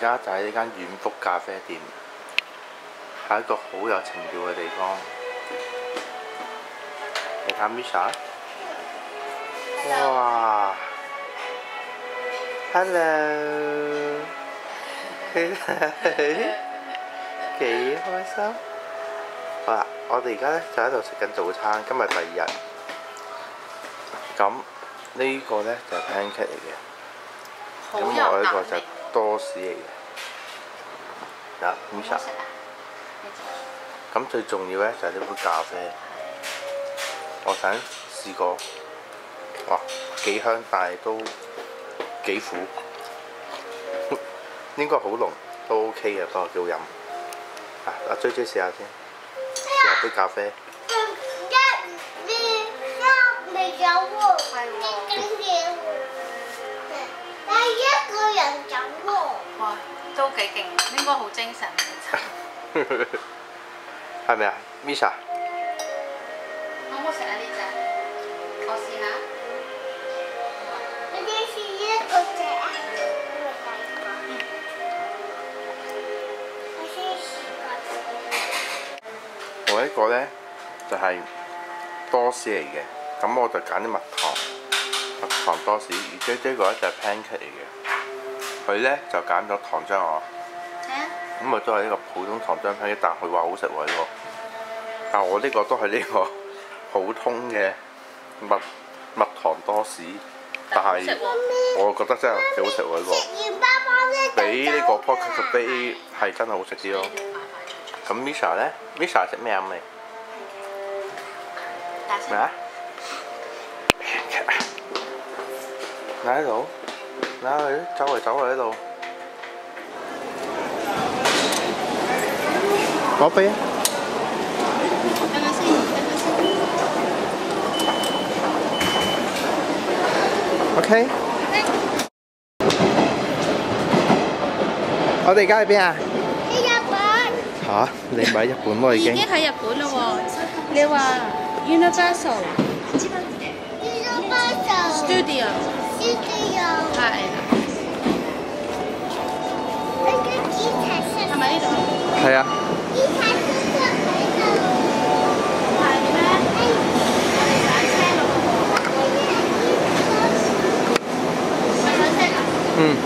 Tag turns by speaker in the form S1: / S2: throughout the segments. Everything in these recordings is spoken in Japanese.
S1: 家就喺呢間遠福咖啡店，係一個好有情調嘅地方。你睇 Misha， 哇 ，Hello， 幾開心。好啦，我哋而家咧就喺度食緊早餐，今日第2日。咁呢個咧就係 pancake 嚟嘅，咁我呢個就係多士嚟嘅。嗱 ，Misha， 咁最重要咧就係呢杯咖啡，我想試過，哇，幾香，但係都幾苦，應該好濃，都 OK 嘅，不過幾好飲。阿追試下先，試下杯咖啡。
S2: 未走喎，係喎，但係一個人走喎。
S3: 哇，都幾勁，應該好精神嘅。
S1: 係咪啊 ，Misha？
S3: 好唔好食啊？呢隻，我試下。
S2: 你哋試一個隻啊？我先試個。
S1: 我呢個咧就係多士嚟嘅，咁我就揀啲蜜糖多士，而姐姐個咧就係 pancake 嚟嘅，佢咧就揀咗糖漿我，咁啊都係呢個普通糖漿 pancake，但佢話好食喎呢個，但我呢個都係呢個普通嘅蜜糖多士，但係我覺得真係幾好食喎呢個，比呢個 Pocket Cafe 係真係好食啲咯。咁 Misha 咧 ，Misha 食咩啊？咪咩啊？你喺度？你喺度？走嚟走嚟喺度。攞杯啊！
S3: 等下先，
S1: OK。我哋而家喺邊啊？
S2: 喺日本。
S1: 嚇！你唔喺日本咯已經。
S3: 已經喺日本啦喎，你話 Universal Studio 係。係咪呢度？
S1: 係啊。嗯。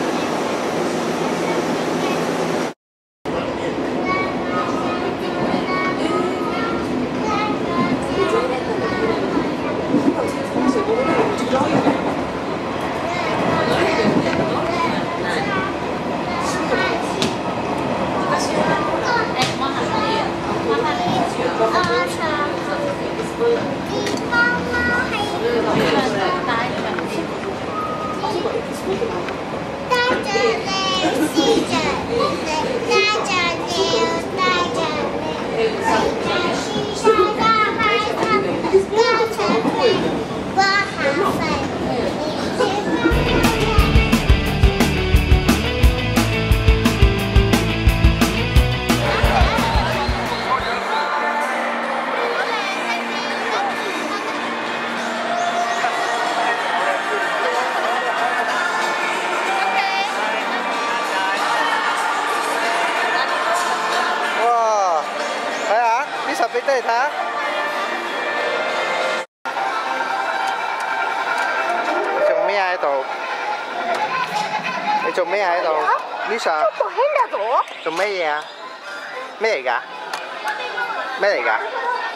S1: 俾爹哋睇下，你做咩喺度？你做咩喺度 ？Misha， 做咩嘢啊？咩嚟㗎？咩嚟㗎？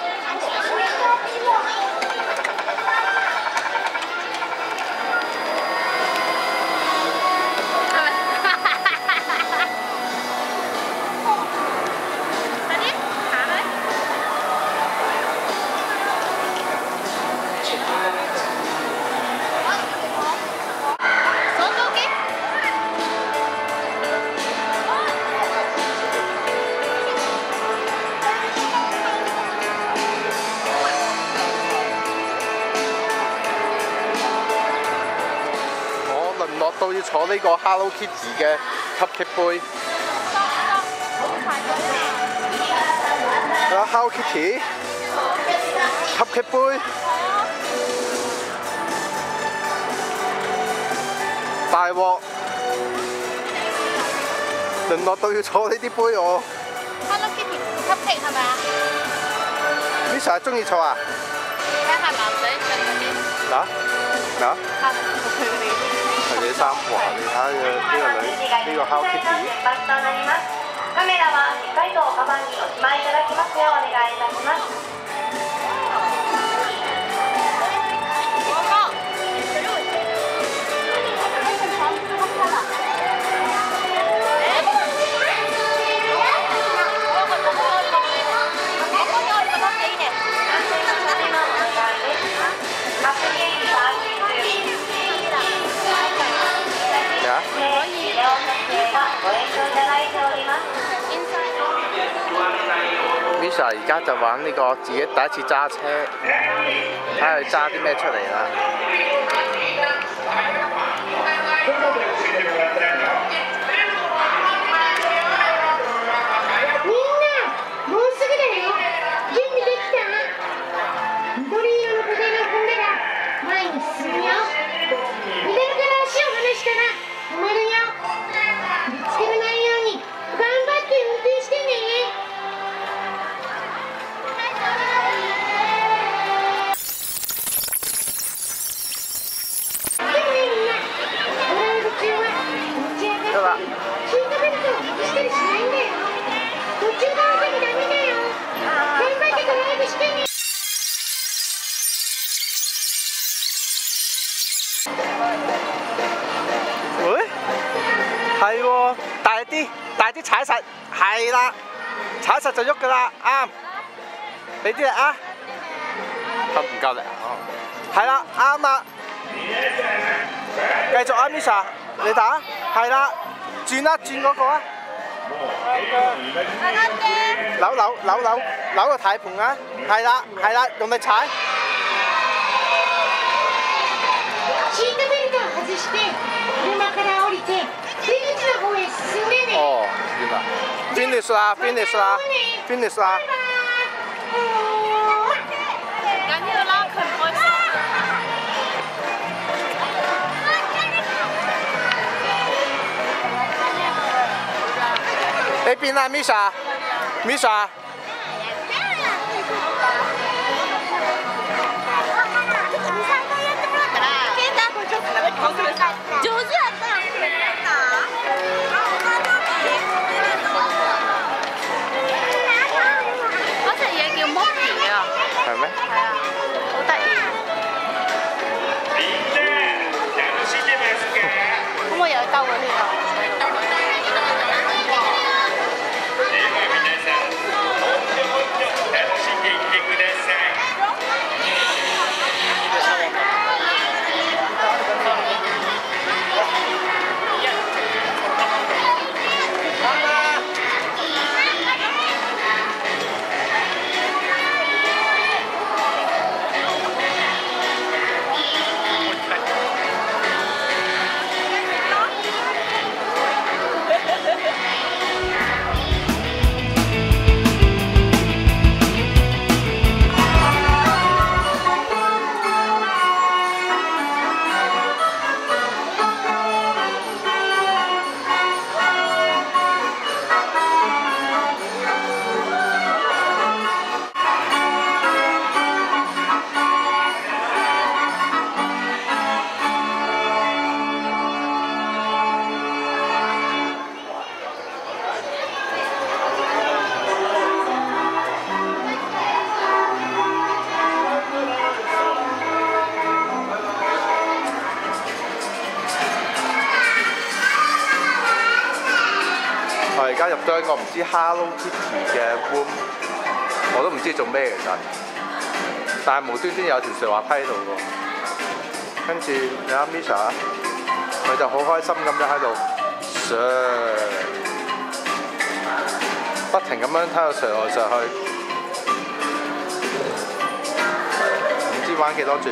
S1: 落到要坐呢個 Hello Kitty 嘅 cupcake 杯。Hello Kitty cupcake 杯，大鑊。 淪落到要坐呢啲杯我。
S3: Hello Kitty cupcake 係咪啊
S1: Lisa 中意坐啊？
S3: 睇下男仔着嗰啲。
S1: 嗱嗱，
S3: 佢嗰啲。
S1: 佢哋衫哇！你睇下呢個 Hello Kitty。
S4: カメラはしっかりとカバンにおしまいいただきますようお願いいたします。
S1: Misha 而家就玩呢個自己第一次揸車，睇下佢揸啲咩出嚟啦。
S2: みんな、もうすぐだよ。準備できた？緑色のペダルを踏んだら前に進むよ。ペダルから足を離したら止まるよ。ぶつからないように頑張って運転してね。
S1: 喂，係喎，大啲踩實，係啦，踩實就喐噶啦，啱。俾啲力啊，唔夠力啊，係啦，啱啦。繼續啊 ，Misha， 你打，係啦，轉啦，轉嗰個啊。扭個軚盤啊，係啦，用力踩。
S2: シートベルトを外して車から降りて出口の方へ進んでね。
S1: 哦，原來 finish 啦，finish 啦，finish 啦。
S3: 緊要啦，佢唔開心。
S1: 你邊啦 ，Misha？Misha？
S3: 上手やったよ。嗰隻嘢叫 Monkey 啊。
S1: 係咩？
S3: 係啊，好得意。咁我又去兜嗰啲啊。
S1: 我而家入咗一個唔知 Hello Kitty 嘅 room， 我都唔知做咩其實，但係無端端有條瀡滑梯喺度喎。跟住你睇 Misha， 佢就好開心咁樣喺度上，不停咁樣喺度上來上去，唔知玩幾多轉。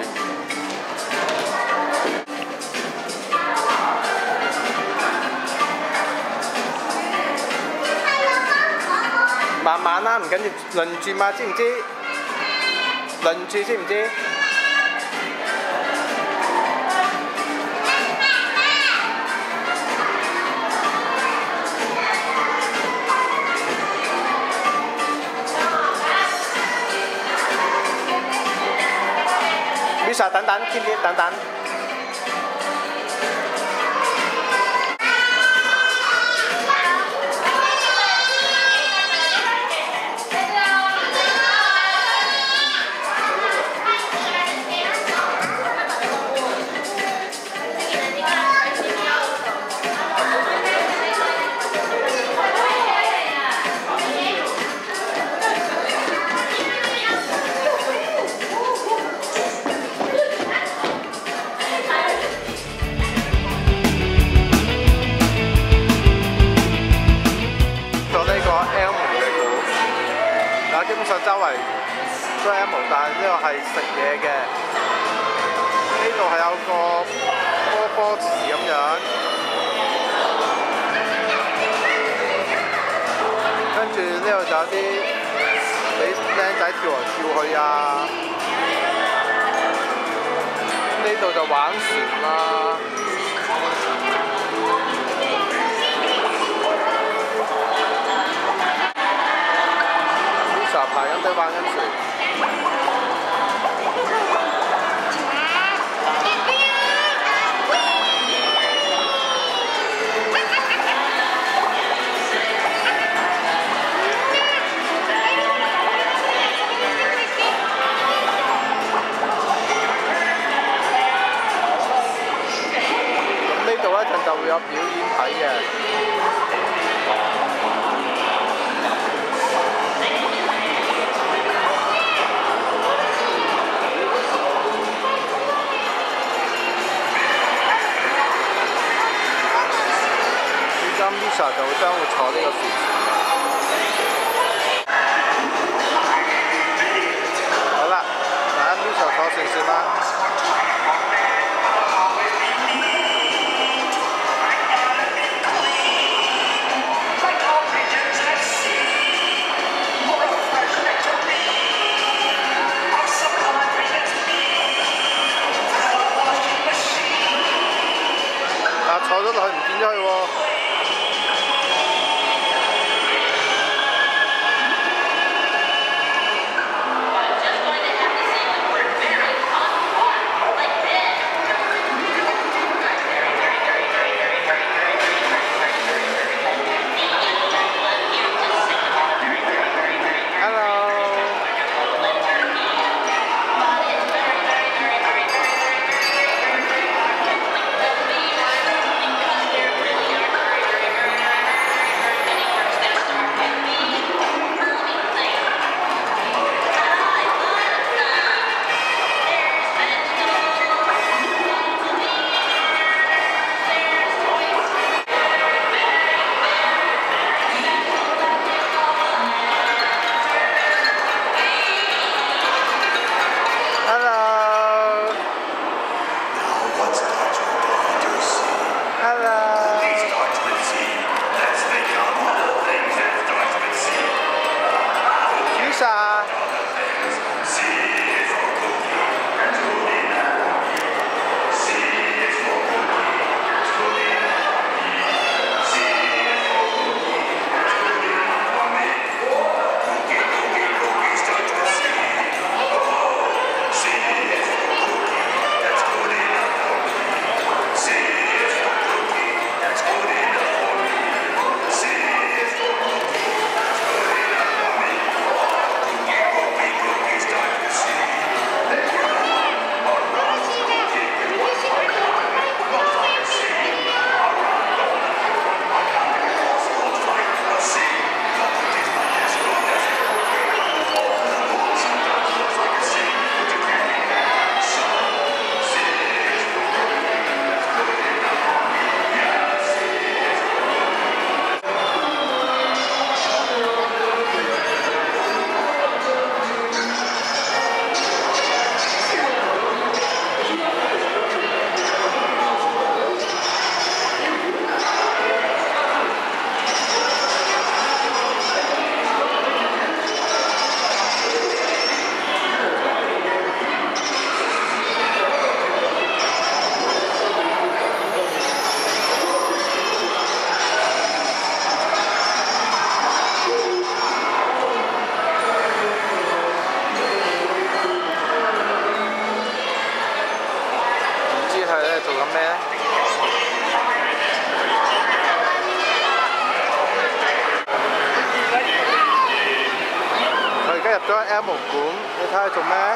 S1: 慢慢啦，唔緊要，輪住嘛，知唔知？輪住知唔知？
S5: Lisa 等等，天天等等。基本上周圍都係 M， 但係呢個係食嘢嘅。呢度係有個波池咁樣，跟住呢度就有啲俾僆仔跳嚟跳去啊。呢度就玩船啦。排緊隊玩緊船。咁呢度一陣就會有表演睇嘅。Lisa 就將會坐呢個船。好啦，嗱 Lisa 坐船先啦。坐咗落去唔見咗佢喎。 緊咩咧？佢而家入咗 M 館，你睇下做咩？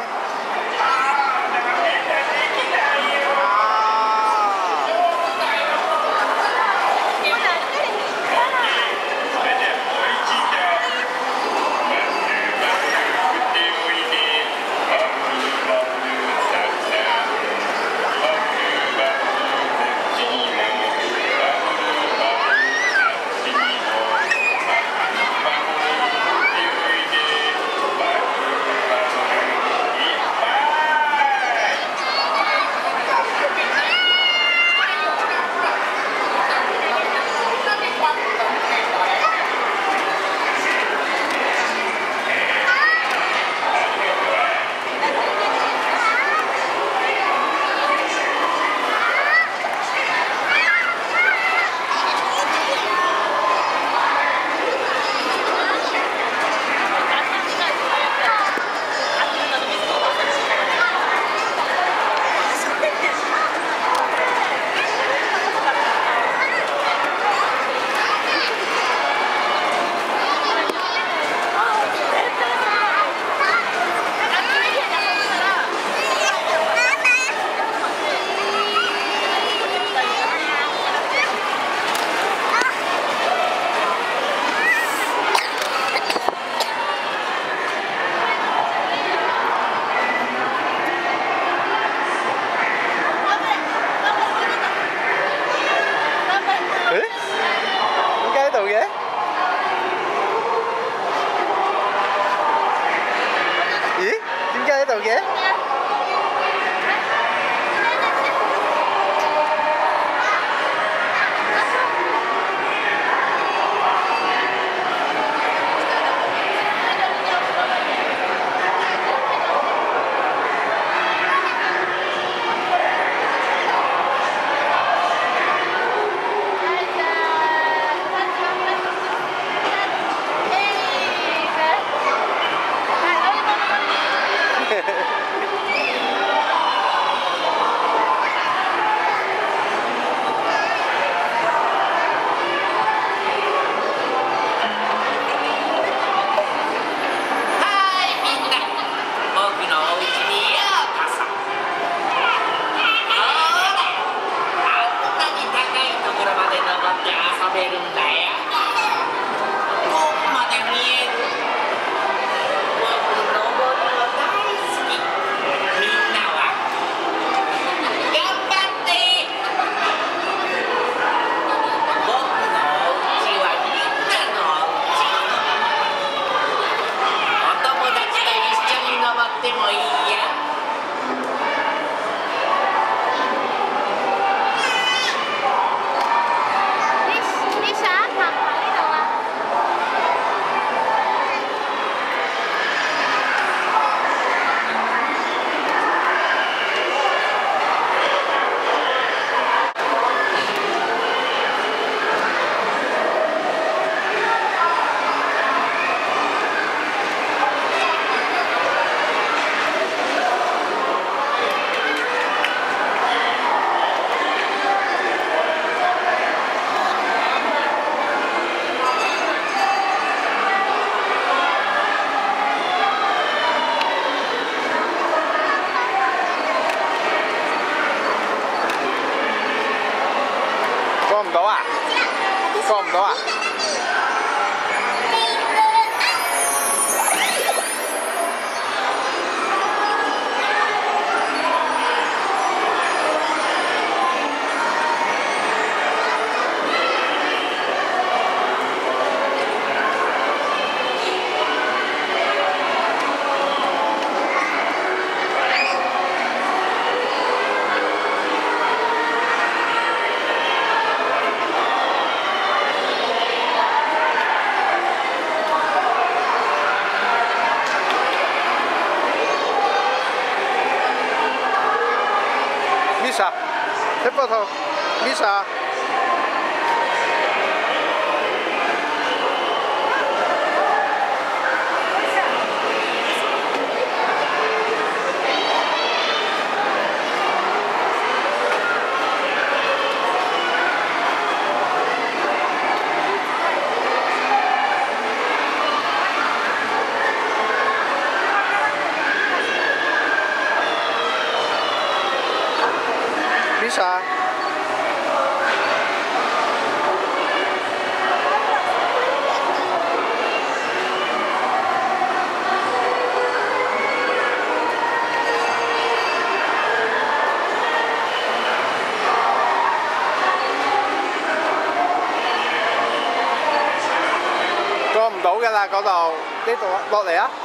S5: 過唔到啊？Misa, che foto? Misa. Lisa。過唔到㗎啦，嗰度呢度落嚟啊！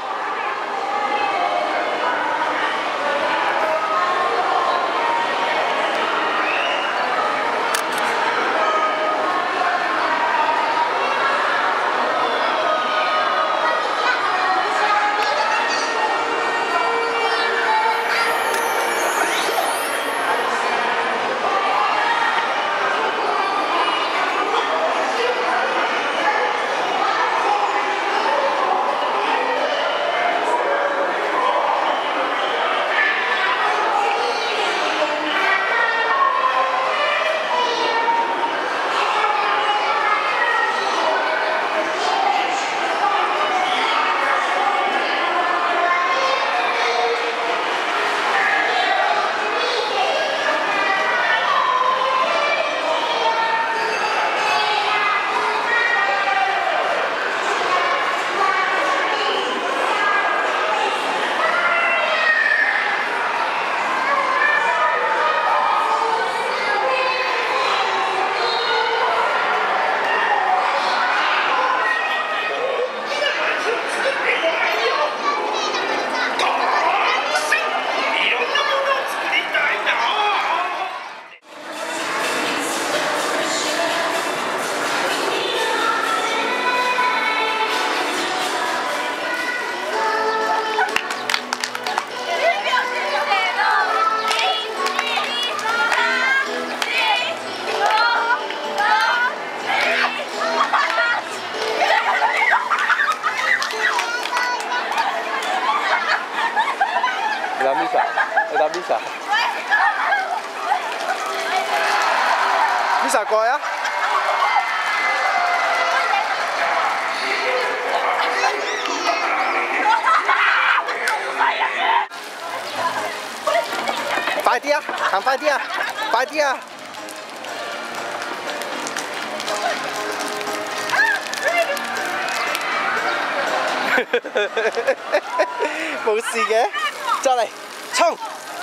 S5: 你打 Visa， 你打 Visa。Visa 過嚟啊！快啲啊！行快啲啊！快啲啊！冇事嘅，再嚟衝！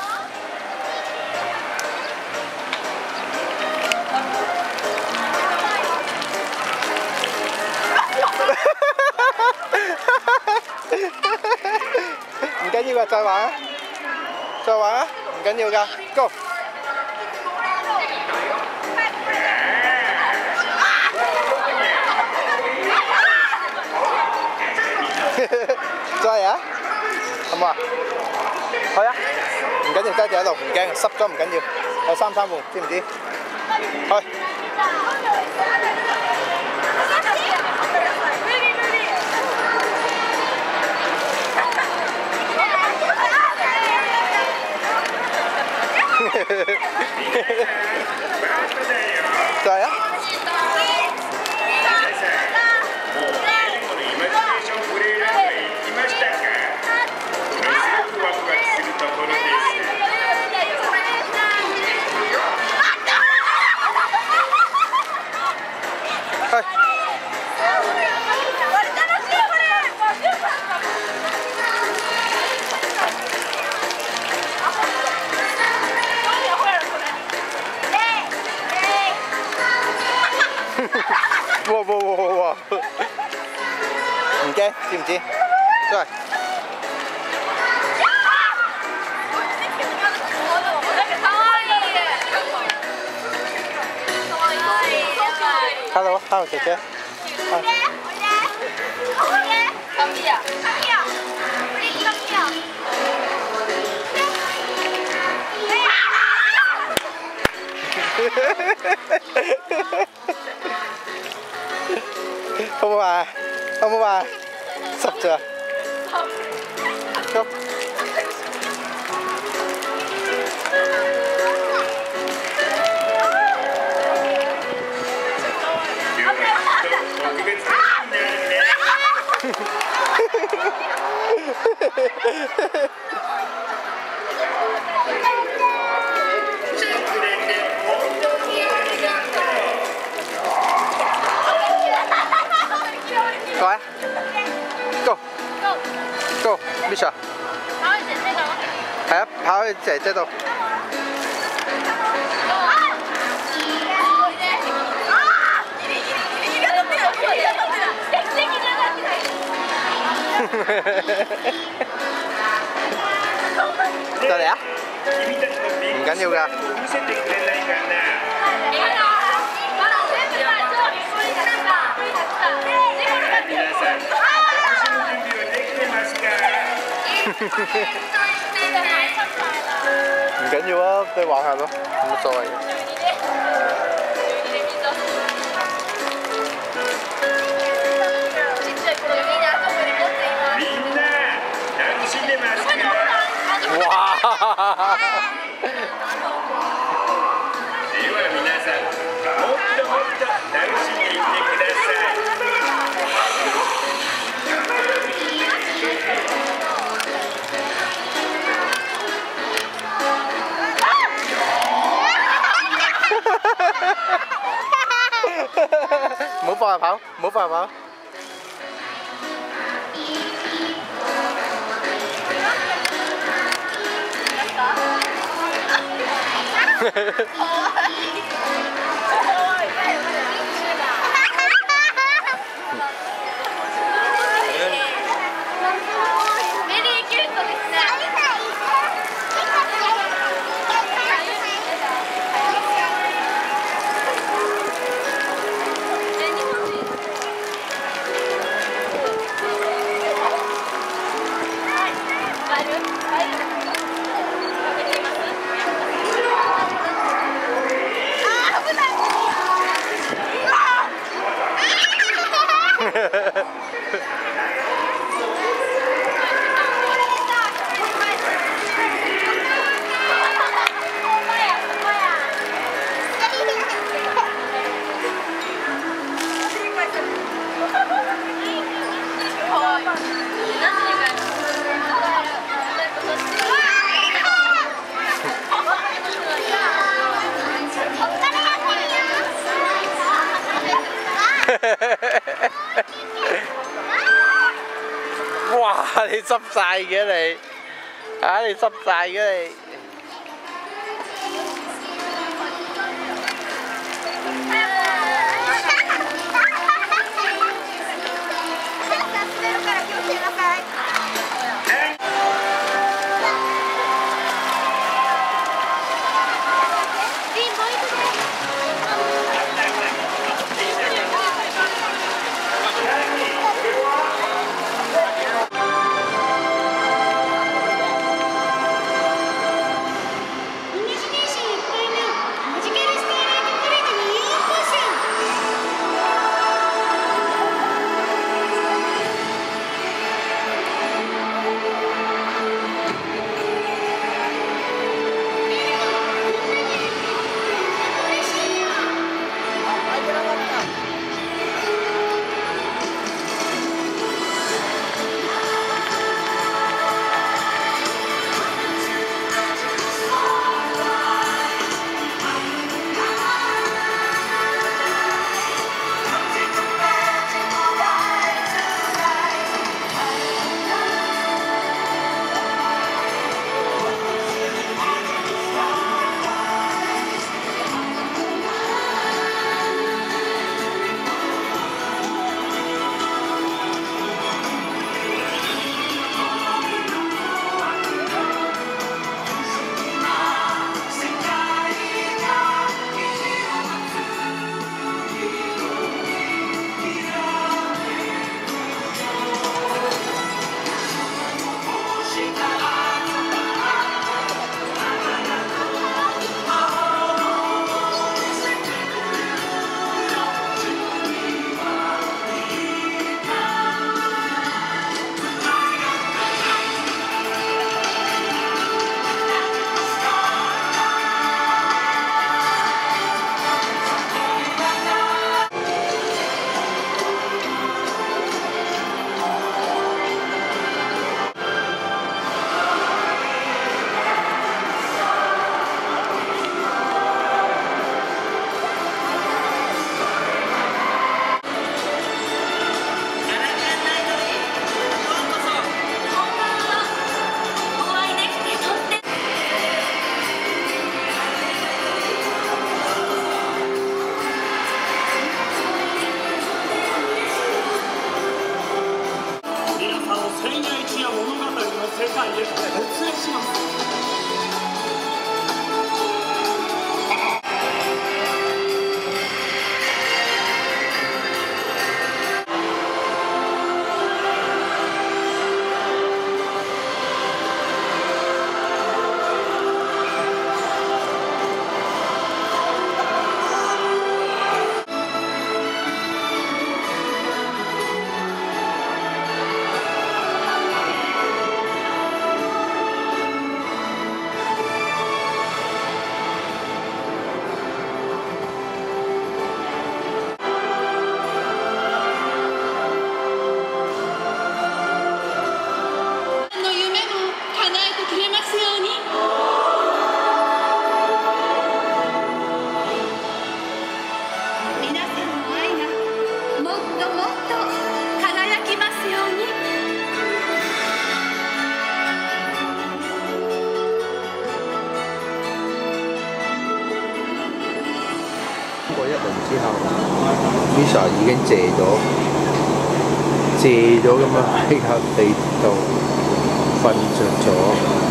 S5: 唔緊要㗎，再玩啊！再玩啊！唔緊要㗎 ，Go！ 再嚟啊！好唔好啊？去啊！唔緊要，揸住喺度，唔驚，濕咗唔緊要，有3/3換，知唔知？去！再嚟啊！哇！唔驚，知唔知？都係。Hello， 姐姐。好唔好啊？好唔好啊？濕咗。Go。 係啊，跑去姐姐度。就嚟啊！唔緊要㗎。唔緊要啊，你玩下咯，冇乜所謂嘅。哇！唔好放入跑，唔好放入跑。哇！你濕晒嘅你，你濕晒嘅你。
S1: 過一輪之後 ，Visa 已經謝咗咁樣喺架地度瞓着咗。